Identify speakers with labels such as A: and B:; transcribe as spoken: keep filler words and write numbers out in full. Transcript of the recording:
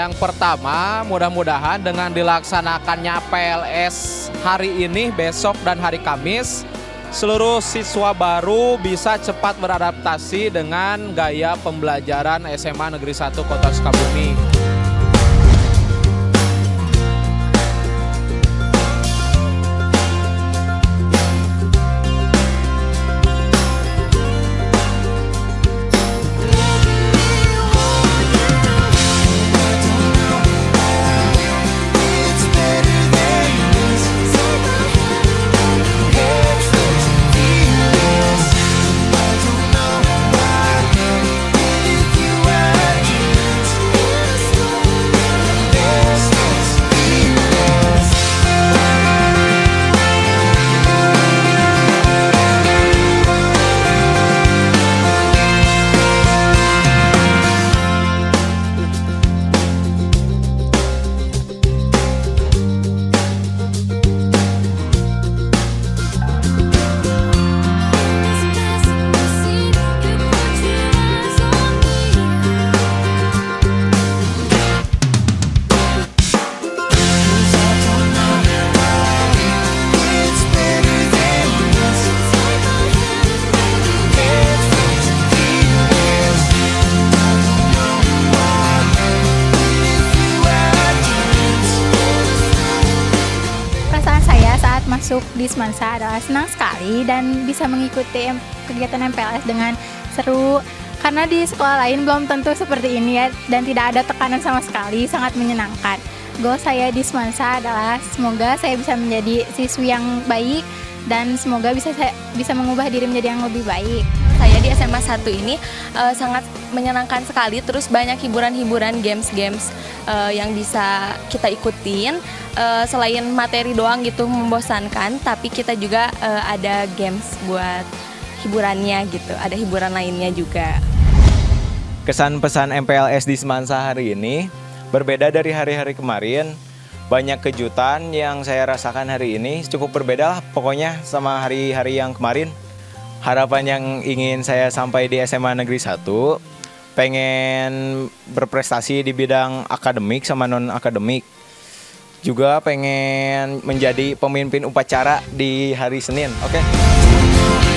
A: Yang pertama, mudah-mudahan dengan dilaksanakannya P L S hari ini, besok, dan hari Kamis, seluruh siswa baru bisa cepat beradaptasi dengan gaya pembelajaran S M A Negeri satu Kota Sukabumi.
B: Masuk di Semansa adalah senang sekali dan bisa mengikuti kegiatan M P L S dengan seru, karena di sekolah lain belum tentu seperti ini ya, dan tidak ada tekanan sama sekali, sangat menyenangkan. Goal saya di Semansa adalah semoga saya bisa menjadi siswi yang baik dan semoga bisa saya bisa mengubah diri menjadi yang lebih baik.
C: Saya di S M A satu ini uh, sangat menyenangkan sekali, terus banyak hiburan-hiburan, games-games uh, yang bisa kita ikutin. Uh, selain materi doang gitu membosankan, tapi kita juga uh, ada games buat hiburannya gitu, ada hiburan lainnya juga.
D: Kesan pesan M P L S di Semansa hari ini berbeda dari hari-hari kemarin. Banyak kejutan yang saya rasakan hari ini, cukup berbeda lah pokoknya sama hari-hari yang kemarin. Harapan yang ingin saya sampai di S M A Negeri satu, pengen berprestasi di bidang akademik sama non-akademik. Juga pengen menjadi pemimpin upacara di hari Senin, oke? Okay?